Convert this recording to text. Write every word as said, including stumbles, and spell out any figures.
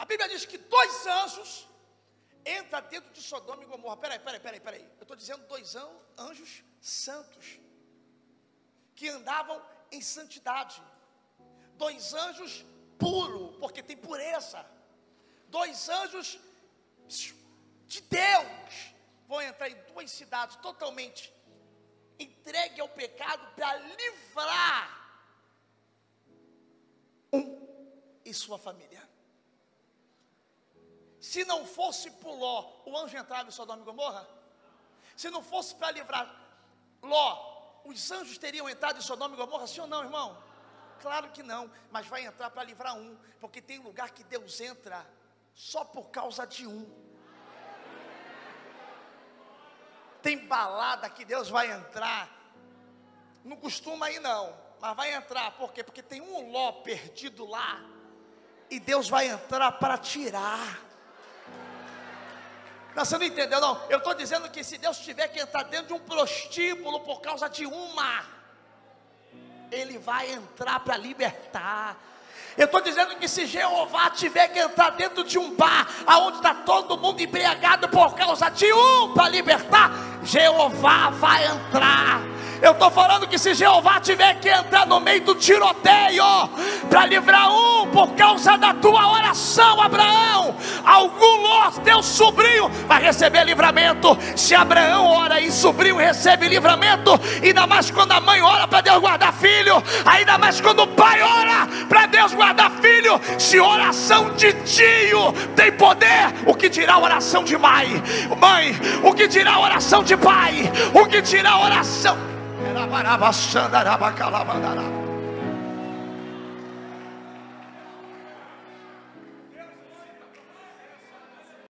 A Bíblia diz que dois anjos entram dentro de Sodoma e Gomorra. Peraí, peraí, peraí, peraí. Eu estou dizendo dois anjos santos, que andavam em santidade. Dois anjos puros, porque tem pureza. Dois anjos de Deus vão entrar em duas cidades totalmente entregue ao pecado para livrar um e sua família. Se não fosse por Ló, o anjo entrava em Sodoma e Gomorra? Se não fosse para livrar Ló, os anjos teriam entrado em Sodoma e Gomorra, sim ou não, irmão? Claro que não, mas vai entrar para livrar um, porque tem lugar que Deus entra só por causa de um. Tem balada que Deus vai entrar, não costuma ir não, mas vai entrar, por quê? Porque tem um Ló perdido lá, e Deus vai entrar para tirar. Não, você não entendeu não? Eu estou dizendo que se Deus tiver que entrar dentro de um prostíbulo por causa de uma, Ele vai entrar para libertar. Eu estou dizendo que se Jeová tiver que entrar dentro de um bar, aonde está todo mundo embriagado por causa de um, para libertar, Jeová vai entrar. Eu estou falando que se Jeová tiver que entrar no meio do tiroteio, para livrar um, por causa da tua oração, Abraão, algum Ló, teu sobrinho, vai receber livramento. Se Abraão ora e sobrinho recebe livramento, ainda mais quando a mãe ora para Deus guardar filho, ainda mais quando o pai ora para Deus guardar filho. Se oração de tio tem poder, o que dirá a oração de mãe? Mãe, o que dirá a oração de pai? O que dirá a oração?